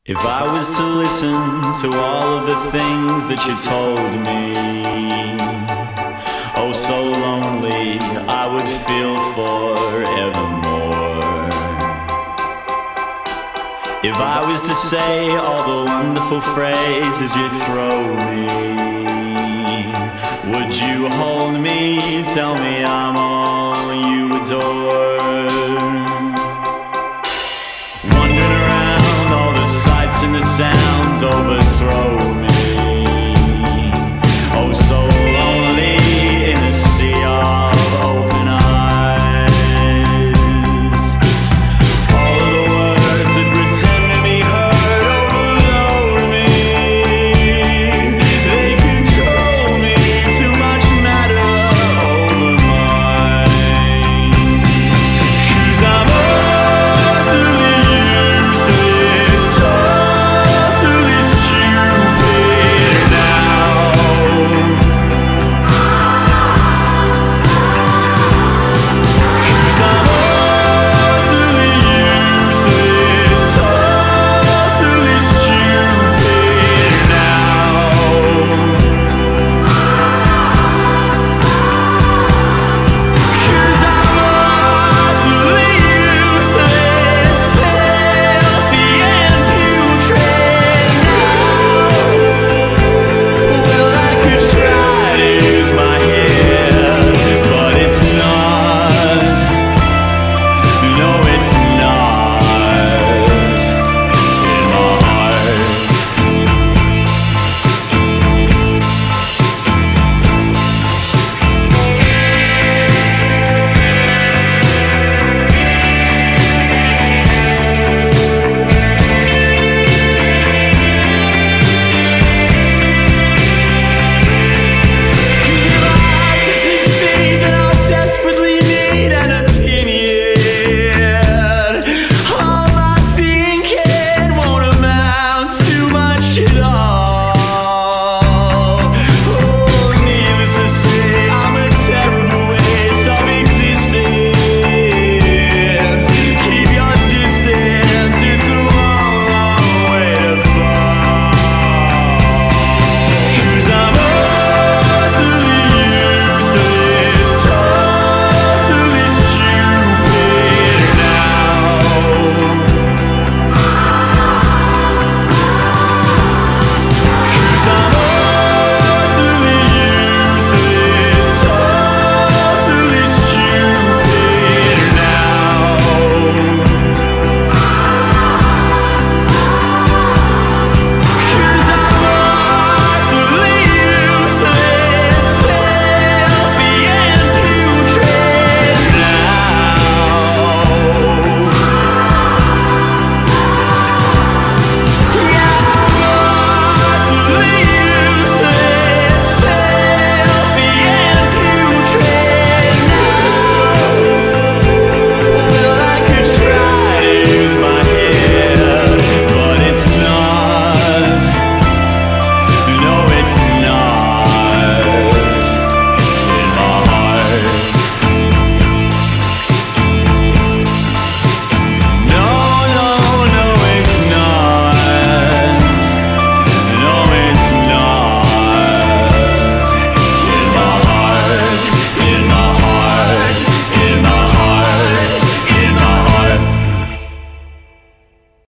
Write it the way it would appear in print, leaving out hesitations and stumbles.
If I was to listen to all of the things that you told me, oh so lonely I would feel forevermore. If I was to say all the wonderful phrases you throw me, would you hold me, tell me I'm all